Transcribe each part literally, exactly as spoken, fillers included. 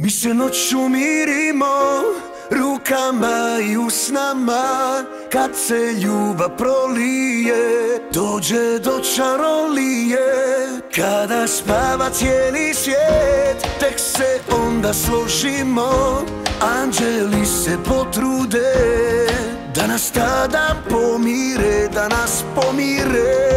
Mi se noću mirimo rukama i usnama, kad se ljubav prolije, dođe do čarolije. Kada spava cijeli svijet, tek se onda složimo, anđeli se potrude da nas tada pomire, da nas pomire.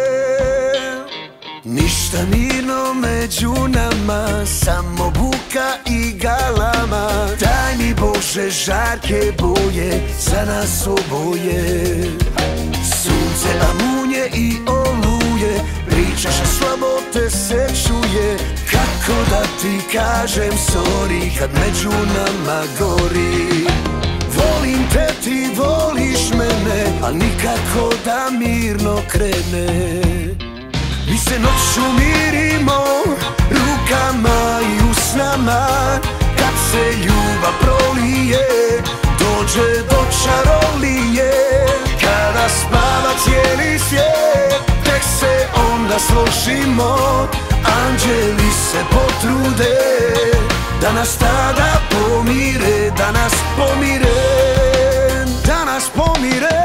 Ništa mirno među nama, samo buka i galama. Daj mi Bože žarke boje za nas oboje. Sunce, amunje i oluje, pričaš a slabo te se čuje. Kako da ti kažem sorry kad među nama gori. Volim te, ti voliš mene, a nikako da mirno krene. Mi se noću mirimo rukama i usnama, kad se ljubav prolije, dođe do čarolije. Kada spava cijeli svijet, tek se onda složimo, anđeli se potrude da nas tada pomire, da nas pomire, da nas pomire.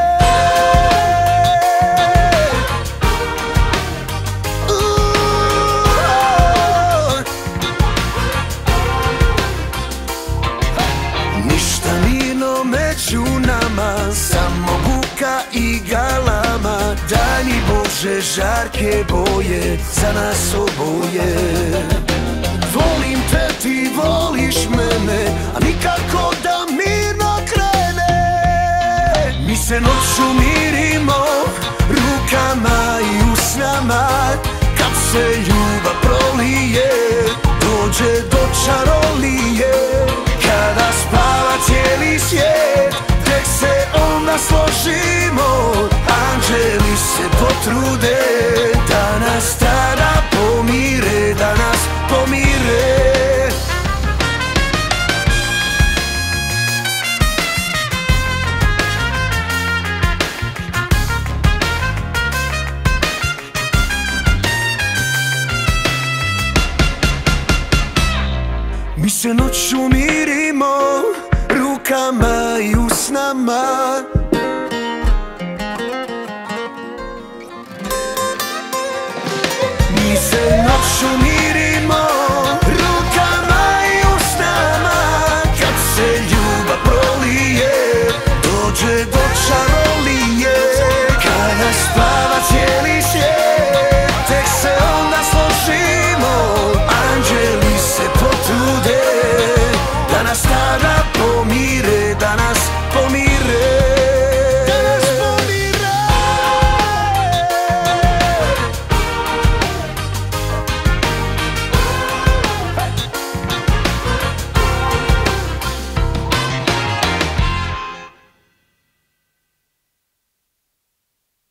Među nama, samo buka i galama. Daj mi Bože žarke boje za nas oboje. Volim te, ti voliš mene, a nikako da mirno krene. Mi se noću mirimo rukama i usnama, kad se ljubav prolije, dođe do čarolije. Kada spava cijeli svijet, tek se onda složimo, anđeli se potrude da nas tada pomire, da nas pomire. Mi se noću mirimo rukama i usnama, mi se noću mirimo